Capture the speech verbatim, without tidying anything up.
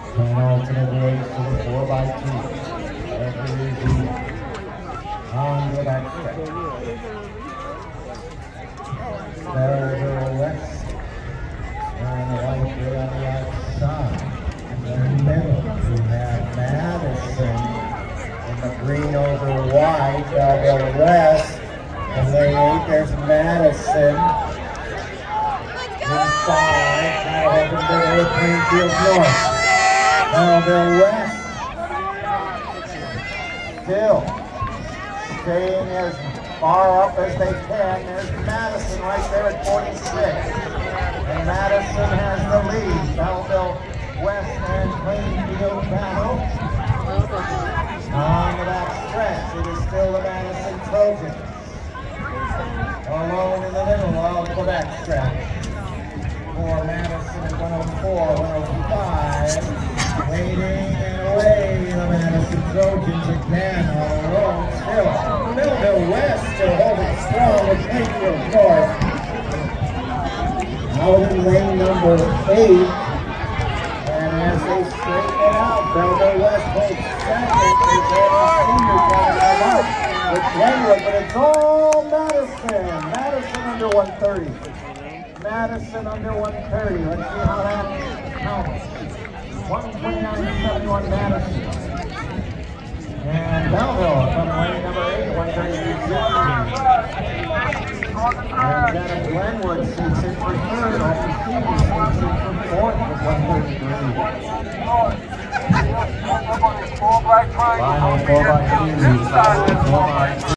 An alternate race to the four by two. Every easy on the back stretch. Belleville West and right there on the outside. In the middle, we have Madison in the green over white. Belleville West. And they eight, there's Madison. Inside, now open to Plainfield North. Belleville West. Still staying as far up as they can. There's Madison right there at forty-six. And Madison has the lead. Belleville West and Plainfield battle. On the back stretch, it is still the Madison Trojans. Alone in the middle of the back stretch. For Madison at one oh four, one oh five. Waiting and away, the Madison Trojans again on the road. Still, Belleville West still holding strong with Plainfield North. Out in lane number eight. And as they straighten it out, Belleville West holds second. They're senior coming out with Glenwood, but it's all Madison. Madison under one thirty. Madison under one thirty. Let's see how that counts. one twenty-nine seventy-one Madison. And Belleville from lane number eight, one thirty-two. And then Glenwood seats in for third. Officer Stevens seats in for fourth with one thirty-three. Final four by two.